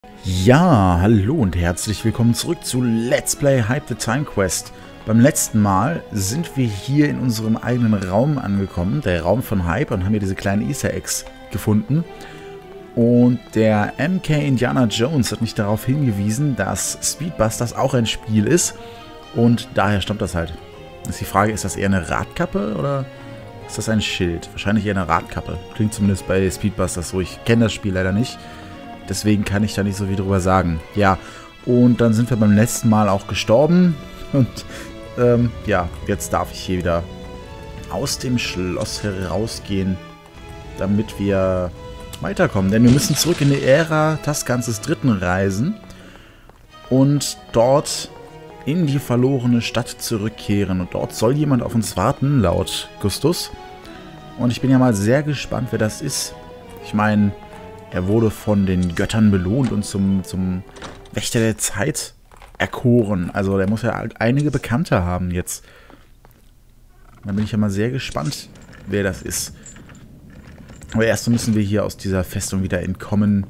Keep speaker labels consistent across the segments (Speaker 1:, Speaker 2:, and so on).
Speaker 1: Ja, hallo und herzlich willkommen zurück zu Let's Play Hype the Time Quest. Beim letzten Mal sind wir hier in unserem eigenen Raum angekommen, der Raum von Hype, und haben hier diese kleinen Easter Eggs gefunden. Und der MK Indiana Jones hat mich darauf hingewiesen, dass Speedbusters auch ein Spiel ist und daher stammt das halt. Ist die Frage, ist das eher eine Radkappe oder ist das ein Schild? Wahrscheinlich eher eine Radkappe. Klingt zumindest bei Speedbusters so. Ich kenne das Spiel leider nicht. Deswegen kann ich da nicht so viel drüber sagen. Ja, und dann sind wir beim letzten Mal auch gestorben. Und ja, jetzt darf ich hier wieder aus dem Schloss herausgehen, damit wir weiterkommen. Denn wir müssen zurück in die Ära Taskans des Dritten reisen und dort in die verlorene Stadt zurückkehren. Und dort soll jemand auf uns warten, laut Gustus. Und ich bin ja mal sehr gespannt, wer das ist. Ich meine, er wurde von den Göttern belohnt und zum Wächter der Zeit erkoren. Also der muss ja einige Bekannte haben jetzt. Da bin ich ja mal sehr gespannt, wer das ist. Aber erst müssen wir hier aus dieser Festung wieder entkommen,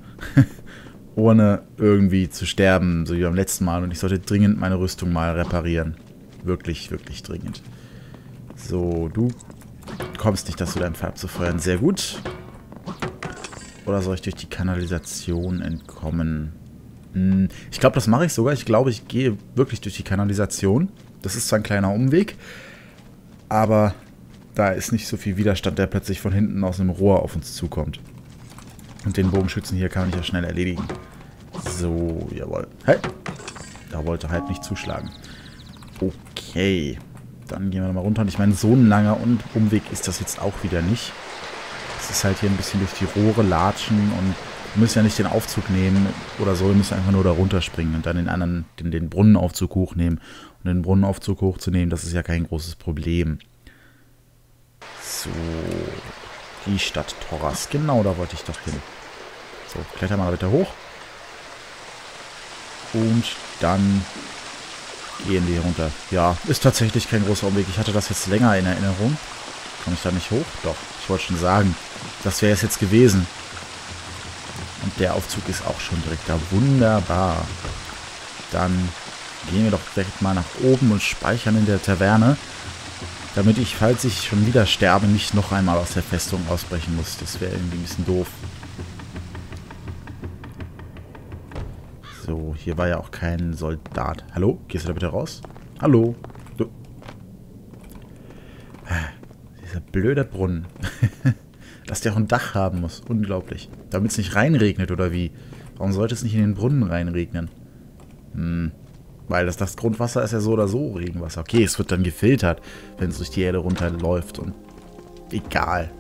Speaker 1: ohne irgendwie zu sterben, so wie beim letzten Mal. Und ich sollte dringend meine Rüstung mal reparieren. Wirklich, wirklich dringend. So, du kommst nicht dazu, dein Pferd zu feuern. Sehr gut. Oder soll ich durch die Kanalisation entkommen? Ich glaube, das mache ich sogar. Ich glaube, ich gehe wirklich durch die Kanalisation. Das ist zwar ein kleiner Umweg, aber da ist nicht so viel Widerstand, der plötzlich von hinten aus einem Rohr auf uns zukommt. Und den Bogenschützen hier kann ich ja schnell erledigen. So, jawohl. Hey! Da wollte halt nicht zuschlagen. Okay. Dann gehen wir nochmal runter. Und ich meine, so ein langer Umweg ist das jetzt auch wieder nicht. Es ist halt hier ein bisschen durch die Rohre latschen und wir müssen ja nicht den Aufzug nehmen oder so, wir müssen einfach nur da runterspringen und dann den Brunnenaufzug hochnehmen. Und den Brunnenaufzug hochzunehmen, das ist ja kein großes Problem. So, die Stadt Torras, genau, da wollte ich doch hin. So, klettern wir mal bitte hoch. Und dann gehen wir hier runter. Ja, ist tatsächlich kein großer Umweg. Ich hatte das jetzt länger in Erinnerung. Komme ich da nicht hoch? Doch, ich wollte schon sagen. Das wäre es jetzt gewesen. Und der Aufzug ist auch schon direkt da. Wunderbar. Dann gehen wir doch direkt mal nach oben und speichern in der Taverne. Damit ich, falls ich schon wieder sterbe, nicht noch einmal aus der Festung ausbrechen muss. Das wäre irgendwie ein bisschen doof. So, hier war ja auch kein Soldat. Hallo? Gehst du da bitte raus? Hallo? Du. Dieser blöde Brunnen. Dass der auch ein Dach haben muss. Unglaublich. Damit es nicht reinregnet, oder wie? Warum sollte es nicht in den Brunnen reinregnen? Weil das Grundwasser ist ja so oder so Regenwasser. Okay, es wird dann gefiltert, wenn es durch die Erde runterläuft. Und egal.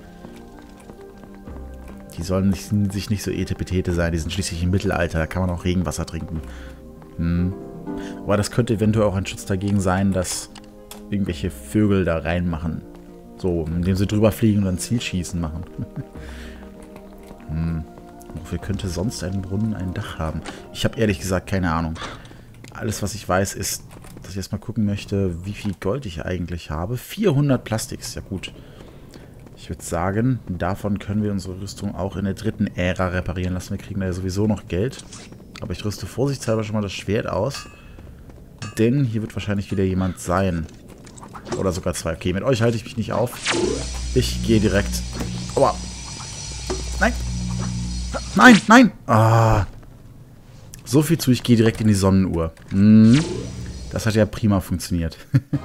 Speaker 1: Die sollen sich nicht so etepetete sein. Die sind schließlich im Mittelalter. Da kann man auch Regenwasser trinken. Aber das könnte eventuell auch ein Schutz dagegen sein, dass irgendwelche Vögel da reinmachen. So, indem sie drüber fliegen und dann Zielschießen machen. Wofür könnte sonst ein Brunnen ein Dach haben? Ich habe ehrlich gesagt keine Ahnung. Alles, was ich weiß, ist, dass ich erstmal gucken möchte, wie viel Gold ich eigentlich habe. 400 Plastiks, ja gut. Ich würde sagen, davon können wir unsere Rüstung auch in der dritten Ära reparieren lassen. Wir kriegen da ja sowieso noch Geld. Aber ich rüste vorsichtshalber schon mal das Schwert aus. Denn hier wird wahrscheinlich wieder jemand sein. Oder sogar zwei. Okay, mit euch halte ich mich nicht auf. Ich gehe direkt... Aua. Nein. Nein, nein. Ah. So viel zu, ich gehe direkt in die Sonnenuhr. Das hat ja prima funktioniert.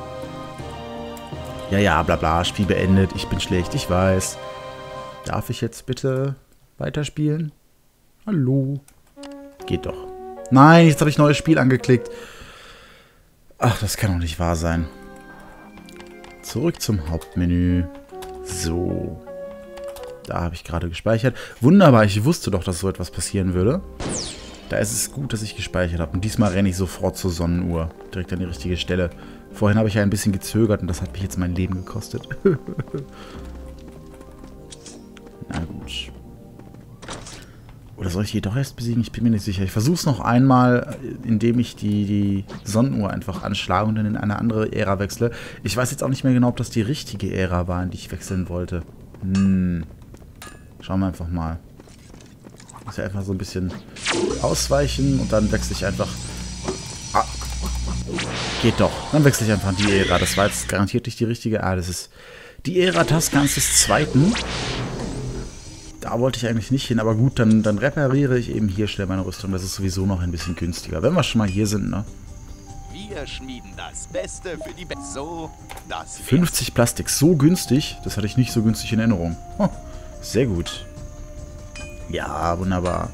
Speaker 1: Ja, bla bla, Spiel beendet. Ich bin schlecht, ich weiß. Darf ich jetzt bitte weiterspielen? Hallo. Geht doch. Nein, jetzt habe ich neues Spiel angeklickt. Ach, das kann doch nicht wahr sein. Zurück zum Hauptmenü. So. Da habe ich gerade gespeichert. Wunderbar, ich wusste doch, dass so etwas passieren würde. Da ist es gut, dass ich gespeichert habe. Und diesmal renne ich sofort zur Sonnenuhr. Direkt an die richtige Stelle. Vorhin habe ich ja ein bisschen gezögert und das hat mich jetzt mein Leben gekostet. Na gut. Oder soll ich die doch erst besiegen? Ich bin mir nicht sicher. Ich versuche es noch einmal, indem ich die Sonnenuhr einfach anschlage und dann in eine andere Ära wechsle. Ich weiß jetzt auch nicht mehr genau, ob das die richtige Ära war, in die ich wechseln wollte. Schauen wir einfach mal. Muss ja einfach so ein bisschen ausweichen und dann wechsle ich einfach... Ah, geht doch. Dann wechsle ich einfach an die Ära. Das war jetzt garantiert nicht die richtige... Ah, das ist die Ära Taskans des Zweiten. Da wollte ich eigentlich nicht hin, aber gut, dann repariere ich eben hier schnell meine Rüstung. Das ist sowieso noch ein bisschen günstiger. Wenn wir schon mal hier sind, ne?
Speaker 2: Wir schmieden das Beste für die so, das
Speaker 1: 50 Plastik, so günstig. Das hatte ich nicht so günstig in Erinnerung. Oh, sehr gut. Ja, wunderbar.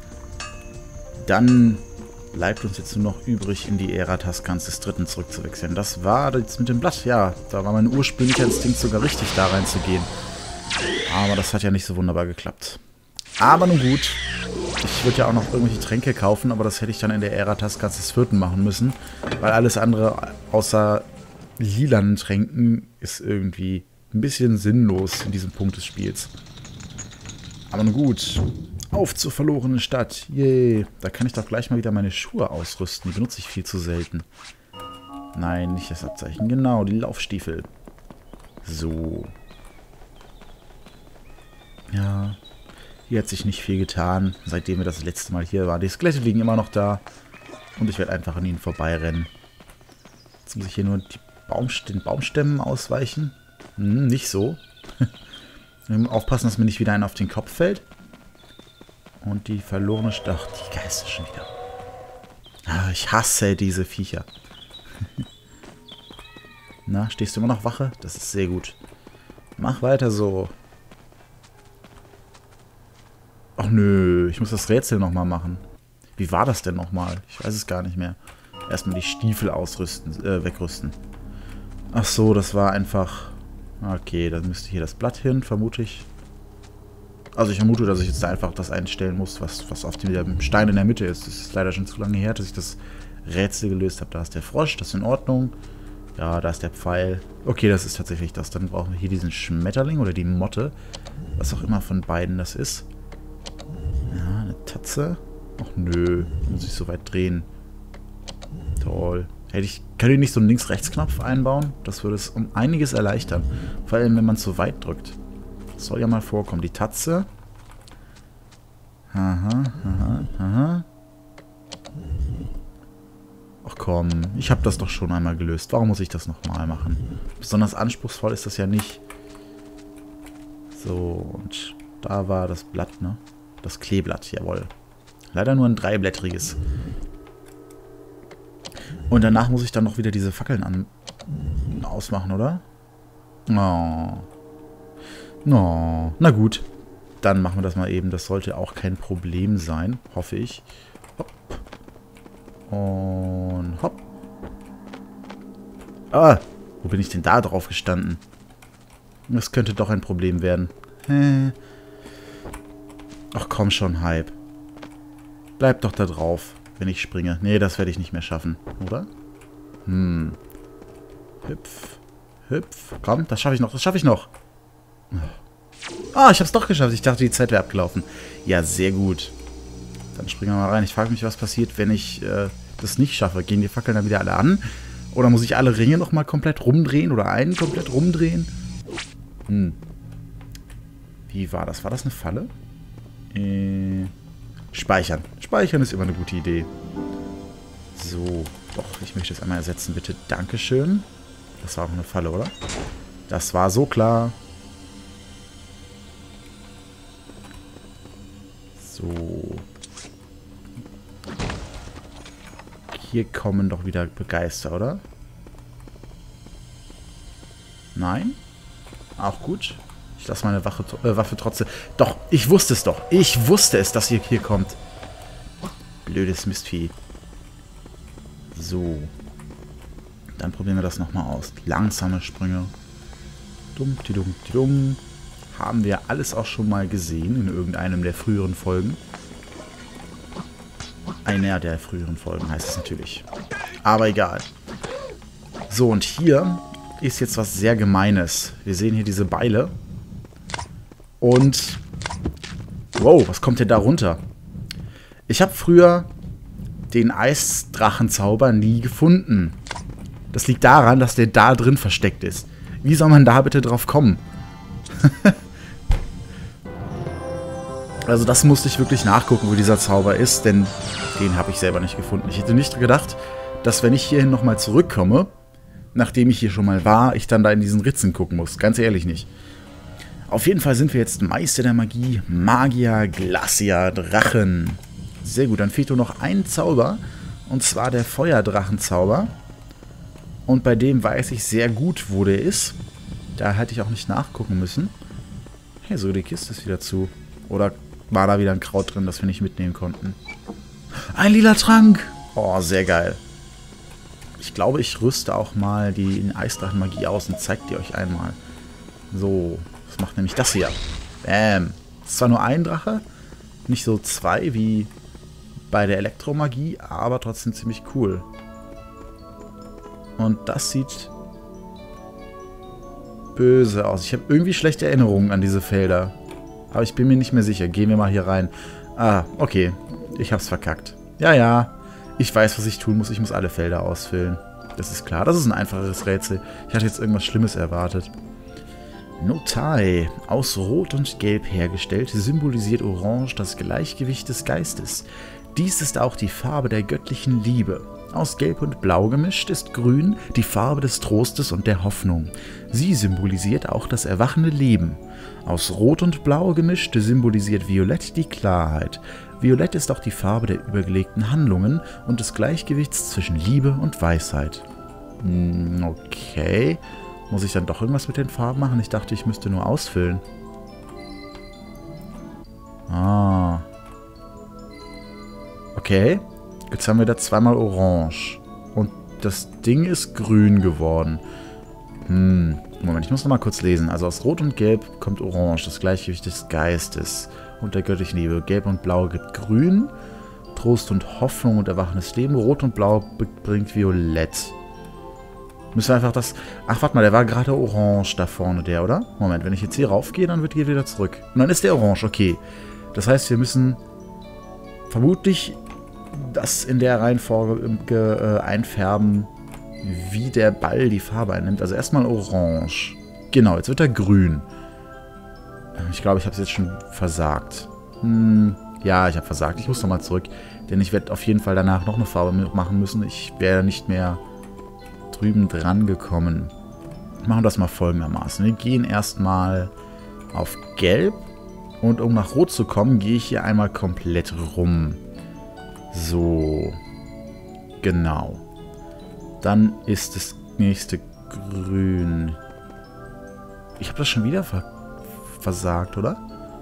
Speaker 1: Dann bleibt uns jetzt nur noch übrig, in die Ära Taskans des Dritten zurückzuwechseln. Das war jetzt mit dem Blatt, ja. Da war mein ursprünglicher Instinkt sogar richtig, da reinzugehen. Aber das hat ja nicht so wunderbar geklappt. Aber nun gut. Ich würde ja auch noch irgendwelche Tränke kaufen, aber das hätte ich dann in der Ära Taskans des Vierten machen müssen. Weil alles andere außer lilanen Tränken ist irgendwie ein bisschen sinnlos in diesem Punkt des Spiels. Aber nun gut. Auf zur verlorenen Stadt. Yay. Da kann ich doch gleich mal wieder meine Schuhe ausrüsten. Die benutze ich viel zu selten. Nein, nicht das Abzeichen. Genau, die Laufstiefel. So. Ja. Hier hat sich nicht viel getan, seitdem wir das letzte Mal hier waren. Die Skelette liegen immer noch da. Und ich werde einfach an ihnen vorbeirennen. Jetzt muss ich hier nur den Baumstämmen ausweichen. Nicht so. Aufpassen, dass mir nicht wieder einer auf den Kopf fällt. Und die verlorene Stadt. Die Geister schon wieder. Ah, ich hasse diese Viecher. Na, stehst du immer noch Wache? Das ist sehr gut. Mach weiter so. Ach nö, ich muss das Rätsel nochmal machen. Wie war das denn nochmal? Ich weiß es gar nicht mehr. Erstmal die Stiefel wegrüsten. Ach so, das war einfach... Okay, dann müsste hier das Blatt hin, vermute ich. Also ich vermute, dass ich jetzt da einfach das einstellen muss, was auf dem Stein in der Mitte ist. Das ist leider schon zu lange her, dass ich das Rätsel gelöst habe. Da ist der Frosch, das ist in Ordnung. Ja, da ist der Pfeil. Okay, das ist tatsächlich das. Dann brauchen wir hier diesen Schmetterling oder die Motte. Was auch immer von beiden das ist. Ja, eine Tatze. Ach nö, muss ich so weit drehen. Toll. Kann ich nicht so einen Links-Rechts-Knopf einbauen? Das würde es um einiges erleichtern. Vor allem, wenn man es so weit drückt. Das soll ja mal vorkommen. Die Tatze. Aha. Ach komm, ich habe das doch schon einmal gelöst. Warum muss ich das nochmal machen? Besonders anspruchsvoll ist das ja nicht. So, und da war das Blatt, ne? Das Kleeblatt, jawohl. Leider nur ein dreiblättriges. Und danach muss ich dann noch wieder diese Fackeln ausmachen, oder? Oh. Oh. Na gut. Dann machen wir das mal eben. Das sollte auch kein Problem sein, hoffe ich. Hopp. Und hopp. Ah, wo bin ich denn da drauf gestanden? Das könnte doch ein Problem werden. Ach komm schon, Hype. Bleib doch da drauf, wenn ich springe. Nee, das werde ich nicht mehr schaffen, oder? Hüpf. Hüpf. Komm, das schaffe ich noch. Das schaffe ich noch. Ah, ich habe es doch geschafft. Ich dachte, die Zeit wäre abgelaufen. Ja, sehr gut. Dann springen wir mal rein. Ich frage mich, was passiert, wenn ich das nicht schaffe. Gehen die Fackeln dann wieder alle an? Oder muss ich alle Ringe nochmal komplett rumdrehen? Oder einen komplett rumdrehen? Wie war das? War das eine Falle? Speichern. Speichern ist immer eine gute Idee. So. Doch, ich möchte das einmal ersetzen, bitte. Dankeschön. Das war auch eine Falle, oder? Das war so klar. So. Hier kommen doch wieder Begeister, oder? Nein? Auch gut. Ich lasse meine Waffe trotzdem... Doch, ich wusste es doch. Ich wusste es, dass ihr hier kommt. Blödes Mistvieh. So. Dann probieren wir das nochmal aus. Langsame Sprünge. Dumm. Haben wir alles auch schon mal gesehen in irgendeinem der früheren Folgen. Einer der früheren Folgen heißt es natürlich. Aber egal. So, und hier ist jetzt was sehr Gemeines. Wir sehen hier diese Beile. Und... Wow, was kommt denn da runter? Ich habe früher den Eisdrachenzauber nie gefunden. Das liegt daran, dass der da drin versteckt ist. Wie soll man da bitte drauf kommen? Also das musste ich wirklich nachgucken, wo dieser Zauber ist, denn den habe ich selber nicht gefunden. Ich hätte nicht gedacht, dass wenn ich hierhin nochmal zurückkomme, nachdem ich hier schon mal war, ich dann da in diesen Ritzen gucken muss. Ganz ehrlich nicht. Auf jeden Fall sind wir jetzt Meister der Magie, Magier, Glacier, Drachen. Sehr gut, dann fehlt nur noch ein Zauber, und zwar der Feuerdrachenzauber. Und bei dem weiß ich sehr gut, wo der ist. Da hätte ich auch nicht nachgucken müssen. Hey, so, die Kiste ist wieder zu. Oder war da wieder ein Kraut drin, das wir nicht mitnehmen konnten? Ein lila Trank! Oh, sehr geil. Ich glaube, ich rüste auch mal die Eisdrachenmagie aus und zeige die euch einmal. So, das macht nämlich das hier. Bam. Das ist zwar nur ein Drache, nicht so zwei wie bei der Elektromagie, aber trotzdem ziemlich cool. Und das sieht böse aus. Ich habe irgendwie schlechte Erinnerungen an diese Felder. Aber ich bin mir nicht mehr sicher. Gehen wir mal hier rein. Ah, okay. Ich hab's verkackt. Ja, ja. Ich weiß, was ich tun muss. Ich muss alle Felder ausfüllen. Das ist klar. Das ist ein einfacheres Rätsel. Ich hatte jetzt irgendwas Schlimmes erwartet. Notai. Aus Rot und Gelb hergestellt, symbolisiert Orange das Gleichgewicht des Geistes. Dies ist auch die Farbe der göttlichen Liebe. Aus Gelb und Blau gemischt ist Grün die Farbe des Trostes und der Hoffnung. Sie symbolisiert auch das erwachende Leben. Aus Rot und Blau gemischt symbolisiert Violett die Klarheit. Violett ist auch die Farbe der übergelegten Handlungen und des Gleichgewichts zwischen Liebe und Weisheit. Okay. Muss ich dann doch irgendwas mit den Farben machen? Ich dachte, ich müsste nur ausfüllen. Ah. Okay. Jetzt haben wir da zweimal Orange. Und das Ding ist grün geworden. Moment, ich muss noch mal kurz lesen. Also aus Rot und Gelb kommt Orange, das Gleichgewicht des Geistes und der göttlichen Liebe. Gelb und Blau gibt Grün, Trost und Hoffnung und erwachendes Leben. Rot und Blau bringt Violett. Müssen wir einfach das... Ach, warte mal, der war gerade orange da vorne, der, oder? Moment, wenn ich jetzt hier raufgehe, dann wird hier wieder zurück. Und dann ist der orange, okay. Das heißt, wir müssen vermutlich das in der Reihenfolge einfärben, wie der Ball die Farbe einnimmt. Also erstmal orange. Genau, jetzt wird er grün. Ich glaube, ich habe es jetzt schon versagt. Ja, ich habe versagt. Ich muss nochmal zurück. Denn ich werde auf jeden Fall danach noch eine Farbe machen müssen. Ich wäre nicht mehr drüben dran gekommen. Wir machen das mal folgendermaßen. Wir gehen erstmal auf Gelb. Und um nach Rot zu kommen, gehe ich hier einmal komplett rum. So. Genau. Dann ist das nächste grün. Ich habe das schon wieder versagt, oder?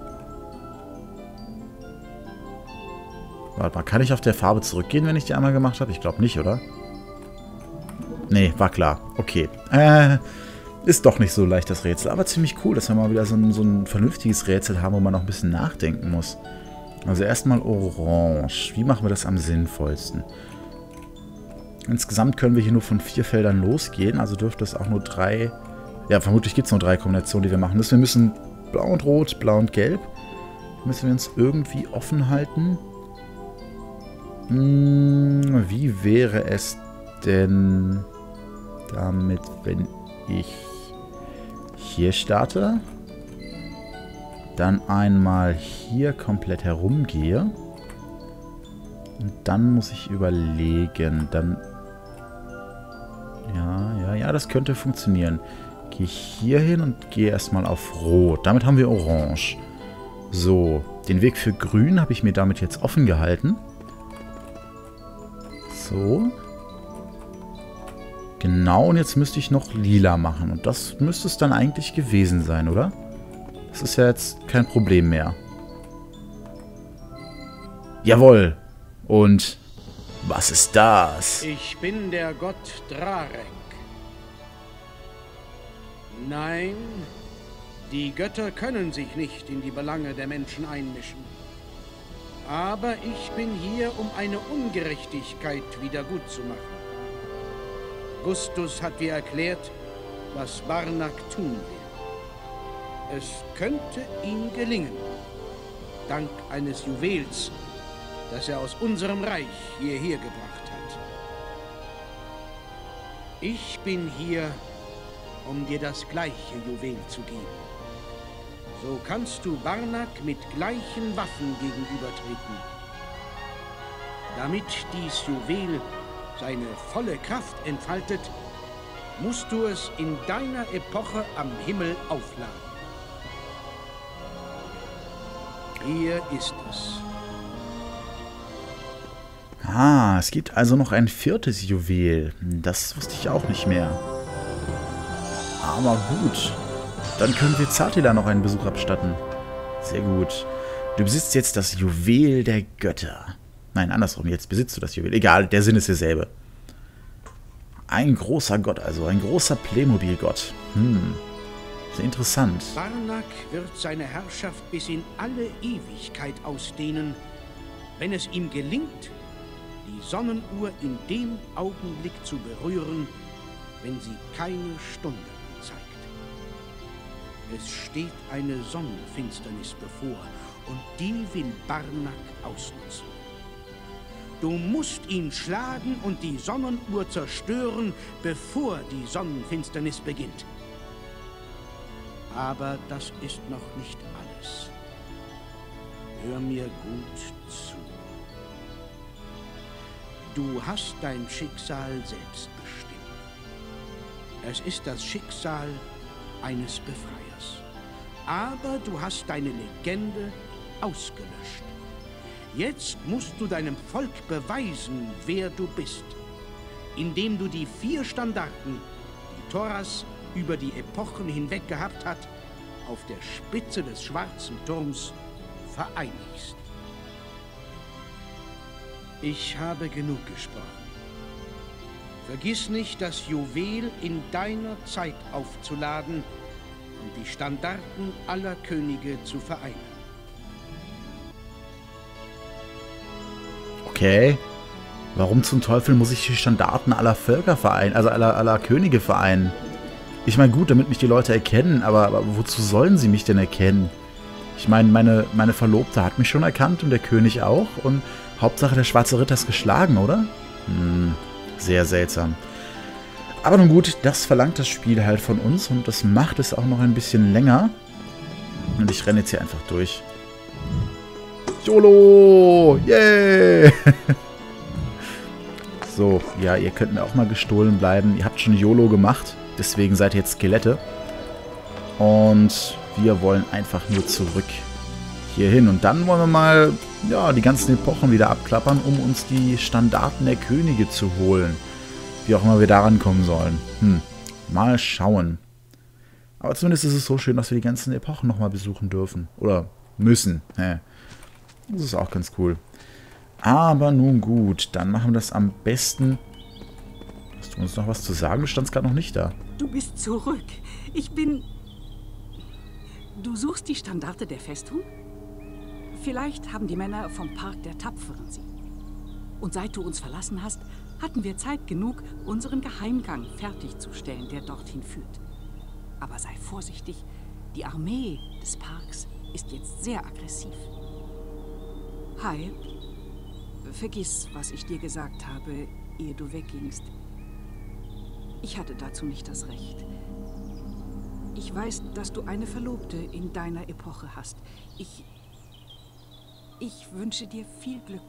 Speaker 1: Warte mal, kann ich auf der Farbe zurückgehen, wenn ich die einmal gemacht habe? Ich glaube nicht, oder? Nee, war klar. Okay. Ist doch nicht so leicht, das Rätsel. Aber ziemlich cool, dass wir mal wieder so ein vernünftiges Rätsel haben, wo man noch ein bisschen nachdenken muss. Also erstmal orange. Wie machen wir das am sinnvollsten? Insgesamt können wir hier nur von 4 Feldern losgehen. Also dürfte es auch nur 3... Ja, vermutlich gibt es nur 3 Kombinationen, die wir machen müssen. Wir müssen blau und rot, blau und gelb. Müssen wir uns irgendwie offen halten. Wie wäre es denn damit, wenn ich hier starte? Dann einmal hier komplett herumgehe. Und dann muss ich überlegen. Dann... Ja, das könnte funktionieren. Gehe ich hier hin und gehe erstmal auf Rot. Damit haben wir Orange. So, den Weg für Grün habe ich mir damit jetzt offen gehalten. So. Genau, und jetzt müsste ich noch lila machen. Und das müsste es dann eigentlich gewesen sein, oder? Das ist ja jetzt kein Problem mehr. Jawohl. Und was ist das?
Speaker 3: Ich bin der Gott Drarek. Nein, die Götter können sich nicht in die Belange der Menschen einmischen. Aber ich bin hier, um eine Ungerechtigkeit wiedergutzumachen. Gustus hat dir erklärt, was Barnak tun will. Es könnte ihm gelingen, dank eines Juwels, das er aus unserem Reich hierher gebracht hat. Ich bin hier, um dir das gleiche Juwel zu geben. so kannst du Barnak mit gleichen Waffen gegenübertreten. Damit dies Juwel seine volle Kraft entfaltet, musst du es in deiner Epoche am Himmel aufladen. Hier ist es.
Speaker 1: Ah, es gibt also noch ein 4. Juwel. Das wusste ich auch nicht mehr. Aber gut. Dann können wir Zatila noch einen Besuch abstatten. Sehr gut. Du besitzt jetzt das Juwel der Götter. Nein, andersrum. Jetzt besitzt du das Juwel. Egal, der Sinn ist derselbe. Ein großer Gott, also ein großer Playmobil-Gott. Sehr interessant.
Speaker 3: Barnak wird seine Herrschaft bis in alle Ewigkeit ausdehnen, wenn es ihm gelingt, die Sonnenuhr in dem Augenblick zu berühren, wenn sie keine Stunde zeigt. Es steht eine Sonnenfinsternis bevor und die will Barnak ausnutzen. Du musst ihn schlagen und die Sonnenuhr zerstören, bevor die Sonnenfinsternis beginnt. Aber das ist noch nicht alles. Hör mir gut zu. Du hast dein Schicksal selbst bestimmt. Es ist das Schicksal eines Befreiers. Aber du hast deine Legende ausgelöscht. Jetzt musst du deinem Volk beweisen, wer du bist, indem du die 4 Standarten, die Thoras über die Epochen hinweg gehabt hat, auf der Spitze des schwarzen Turms vereinigst. Ich habe genug gesprochen. Vergiss nicht, das Juwel in deiner Zeit aufzuladen und die Standarten aller Könige zu vereinen.
Speaker 1: Okay. Warum zum Teufel muss ich die Standarten aller Völker vereinen, also aller Könige vereinen? Ich meine, gut, damit mich die Leute erkennen, aber wozu sollen sie mich denn erkennen? Ich meine, meine Verlobte hat mich schon erkannt und der König auch und Hauptsache der schwarze Ritter ist geschlagen, oder? Sehr seltsam. Aber nun gut, das verlangt das Spiel halt von uns und das macht es auch noch ein bisschen länger. Und ich renne jetzt hier einfach durch. YOLO! Yay! So, ja, ihr könnt mir auch mal gestohlen bleiben. Ihr habt schon YOLO gemacht, deswegen seid ihr jetzt Skelette. Und wir wollen einfach nur zurück hier hin. Und dann wollen wir mal, ja, die ganzen Epochen wieder abklappern, um uns die Standarten der Könige zu holen. Wie auch immer wir da rankommen sollen. Mal schauen. Aber zumindest ist es so schön, dass wir die ganzen Epochen nochmal besuchen dürfen. Oder müssen. Das ist auch ganz cool. Aber nun gut, dann machen wir das am besten. Hast du uns noch was zu sagen? Du standst gerade noch nicht da.
Speaker 4: Du bist zurück. Ich bin... Du suchst die Standarte der Festung? Vielleicht haben die Männer vom Park der Tapferen sie. Und seit du uns verlassen hast, hatten wir Zeit genug, unseren Geheimgang fertigzustellen, der dorthin führt. Aber sei vorsichtig, die Armee des Parks ist jetzt sehr aggressiv. Hype, vergiss, was ich dir gesagt habe, ehe du weggingst. Ich hatte dazu nicht das Recht. Ich weiß, dass du eine Verlobte in deiner Epoche hast. Ich wünsche dir viel Glück.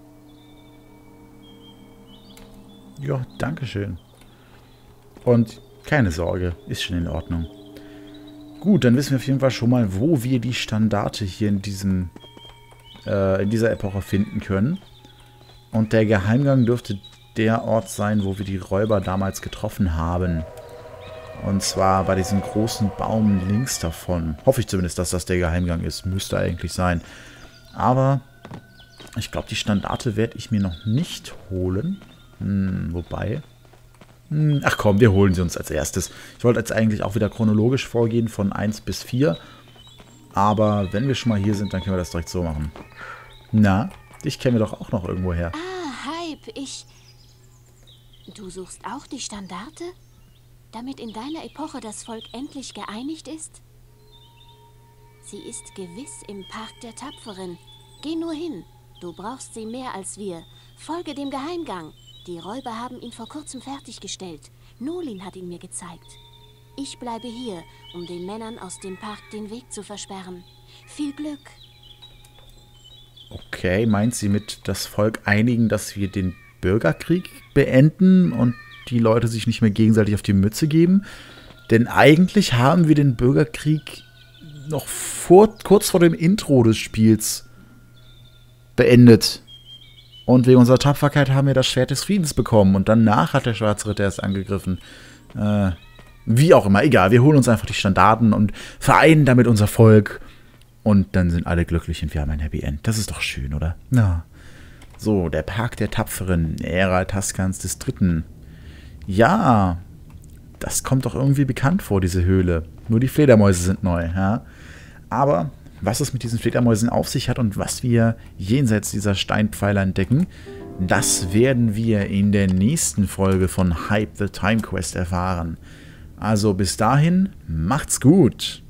Speaker 1: Ja, danke schön. Und keine Sorge, ist schon in Ordnung. Gut, dann wissen wir auf jeden Fall schon mal, wo wir die Standarte hier in dieser Epoche finden können. Und der Geheimgang dürfte der Ort sein, wo wir die Räuber damals getroffen haben. Und zwar bei diesem großen Baum links davon. Hoffe ich zumindest, dass das der Geheimgang ist. Müsste eigentlich sein. Aber ich glaube, die Standarte werde ich mir noch nicht holen. Wobei... Ach komm, wir holen sie uns als erstes. Ich wollte jetzt eigentlich auch wieder chronologisch vorgehen von 1 bis 4. Aber wenn wir schon mal hier sind, dann können wir das direkt so machen. Na, dich kennen wir doch auch noch irgendwo her.
Speaker 5: Ah, Hype, Du suchst auch die Standarte? Damit in deiner Epoche das Volk endlich geeinigt ist? Sie ist gewiss im Park der Tapferen. Geh nur hin. Du brauchst sie mehr als wir. Folge dem Geheimgang. Die Räuber haben ihn vor kurzem fertiggestellt. Nolin hat ihn mir gezeigt. Ich bleibe hier, um den Männern aus dem Park den Weg zu versperren. Viel Glück.
Speaker 1: Okay, meint sie mit das Volk einigen, dass wir den Bürgerkrieg beenden und die Leute sich nicht mehr gegenseitig auf die Mütze geben? Denn eigentlich haben wir den Bürgerkrieg noch kurz vor dem Intro des Spiels beendet. Und wegen unserer Tapferkeit haben wir das Schwert des Friedens bekommen. Und danach hat der Schwarze Ritter erst angegriffen. Wie auch immer, egal. Wir holen uns einfach die Standarten und vereinen damit unser Volk. Und dann sind alle glücklich und wir haben ein Happy End. Das ist doch schön, oder? Ja. So, der Park der Tapferen, Ära Taskans des Dritten. Ja, das kommt doch irgendwie bekannt vor, diese Höhle. Nur die Fledermäuse sind neu, ja. Aber was es mit diesen Fledermäusen auf sich hat und was wir jenseits dieser Steinpfeiler entdecken, das werden wir in der nächsten Folge von Hype the Time Quest erfahren. Also bis dahin, macht's gut!